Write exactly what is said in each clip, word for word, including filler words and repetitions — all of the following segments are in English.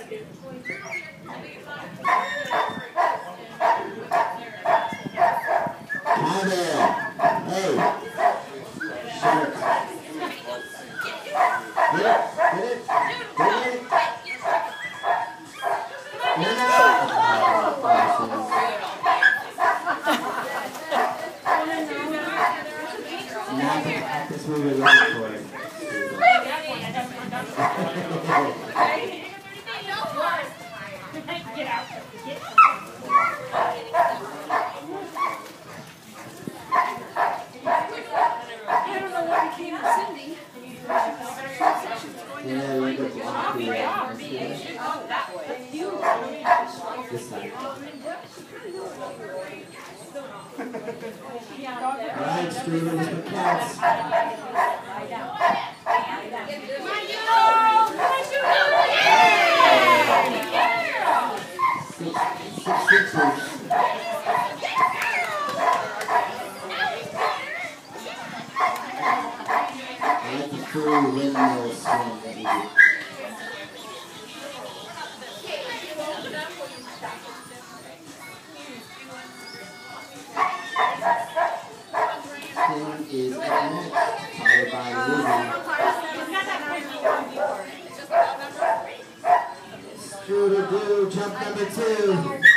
Alright, Strudel with the cats. Six, six sixers. I like the true windmill swing that we do. Is N A D D, followed by Ruby. Strudel do jump number two.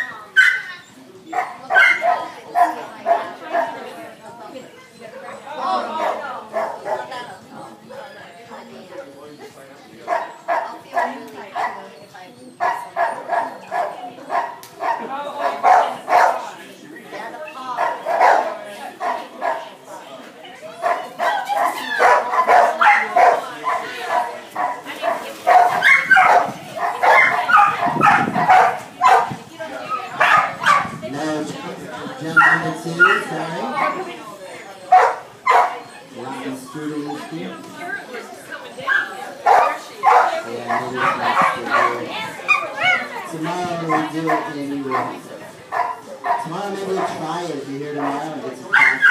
Tomorrow we'll do it anyway. Tomorrow maybe we'll try it if you're here tomorrow and get some practice.